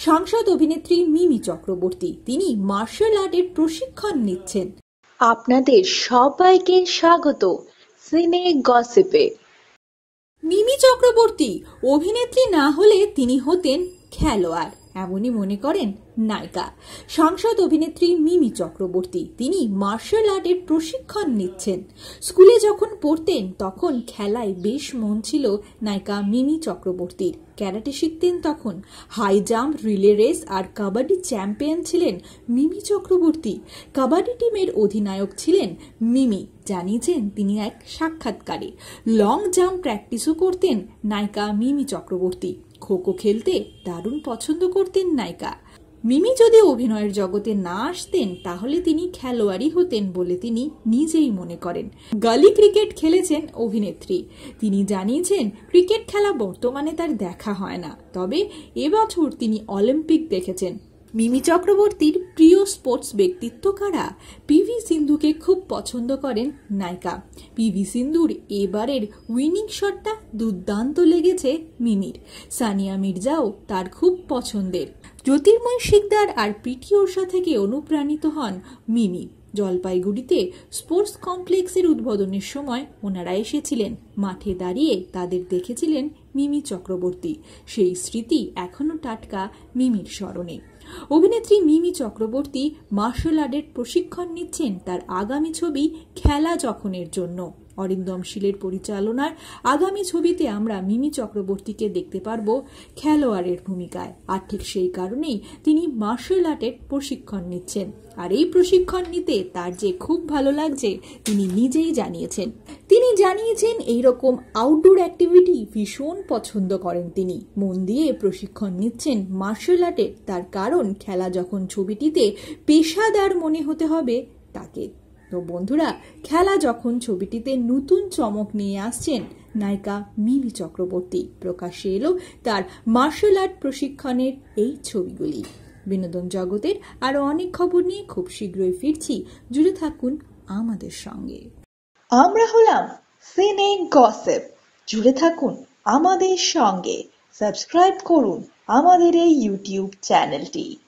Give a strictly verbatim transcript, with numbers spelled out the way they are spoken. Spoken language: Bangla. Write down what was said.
সাংসদ অভিনেত্রী মিমি চক্রবর্তী তিনি মার্শাল আর্টের প্রশিক্ষণ নিচ্ছেন। আপনাদের সবাইকে স্বাগত সিনে গসিপে। মিমি চক্রবর্তী অভিনেত্রী না হলে তিনি হতেন খেলোয়াড়, এমনই মনে করেন নায়িকা। সাংসদ অভিনেত্রী মিমি চক্রবর্তী তিনি মার্শাল আর্টের প্রশিক্ষণ নিচ্ছেন। স্কুলে যখন পড়তেন তখন খেলায় বেশ মন ছিল নায়িকা মিমি চক্রবর্তীর। ক্যারাটে শিখতেন তখন। হাই জাম্প, রিলে রেস আর কাবাডি চ্যাম্পিয়ন ছিলেন মিমি চক্রবর্তী। কাবাডি টিমের অধিনায়ক ছিলেন মিমি, জানিয়েছেন তিনি এক সাক্ষাৎকারে। লং জাম্প প্র্যাকটিসও করতেন নায়িকা মিমি চক্রবর্তী। খোখো খেলতে দারুণ পছন্দ করতেন নায়িকা। মিমি যদি অভিনয়ের জগতে না আসতেন তাহলে তিনি খেলোয়াড়ই হতেন বলে তিনি নিজেই মনে করেন। গলি ক্রিকেট খেলেছেন অভিনেত্রী। তিনি জানিয়েছেন ক্রিকেট খেলা বর্তমানে তার দেখা হয় না, তবে এবছর তিনি অলিম্পিক দেখেছেন। মিমি চক্রবর্তীর প্রিয় স্পোর্টস ব্যক্তিত্ব কারা? পিভি সিন্ধুকে খুব পছন্দ করেন নায়িকা। পিভি সিন্ধুর এবারের উইনিং শটটা দুর্দান্ত লেগেছে মিমির। সানিয়া মির্জাও তার খুব পছন্দের। জ্যোতির্ময় শিকদার আর পিটি ওষা থেকে অনুপ্রাণিত হন মিমি। জলপাইগুড়িতে স্পোর্টস কমপ্লেক্সের উদ্বোধনের সময় ওনারা এসেছিলেন। মাঠে দাঁড়িয়ে তাদের দেখেছিলেন মিমি চক্রবর্তী। সেই স্মৃতি এখনো টাটকা মিমির স্মরণে। অভিনেত্রী মিমি চক্রবর্তী মার্শাল আর্টের প্রশিক্ষণ নিচ্ছেন তার আগামী ছবি খেলা যখনের জন্য। অরিন্দম শীলের পরিচালনার আগামী ছবিতে আমরা মিমি চক্রবর্তীকে দেখতে পারবো খেলোয়াড়ের ভূমিকায়। আর ঠিক সেই কারণেই তিনি মার্শাল আর্টের প্রশিক্ষণ নিচ্ছেন। আর এই প্রশিক্ষণ নিতে তার যে খুব ভালো লাগছে তিনি নিজেই জানিয়েছেন। তিনি জানিয়েছেন এইরকম আউটডোর অ্যাক্টিভিটি ভীষণ পছন্দ করেন তিনি। মন দিয়ে প্রশিক্ষণ নিচ্ছেন মার্শাল আর্টের, তার কারণ খেলা যখন ছবিটিতে পেশাদার মনে হতে হবে তাকে। তো বন্ধুরা, খেলা যখন ছবিটিতে নতুন চমক নিয়ে আসছেন নায়িকা মিমি চক্রবর্তী। প্রকাশ্যে এলো তার মার্শাল আর্ট প্রশিক্ষণের এই ছবিগুলি। বিনোদন জগতের আরো অনেক খবর নিয়ে খুব শীঘ্রই ফিরছি, জুড়ে থাকুন আমাদের সঙ্গে। আমরা হলাম সিনে গসিপ, জুড়ে থাকুন আমাদের সঙ্গে। সাবস্ক্রাইব করুন আমাদের এই ইউটিউব চ্যানেলটি।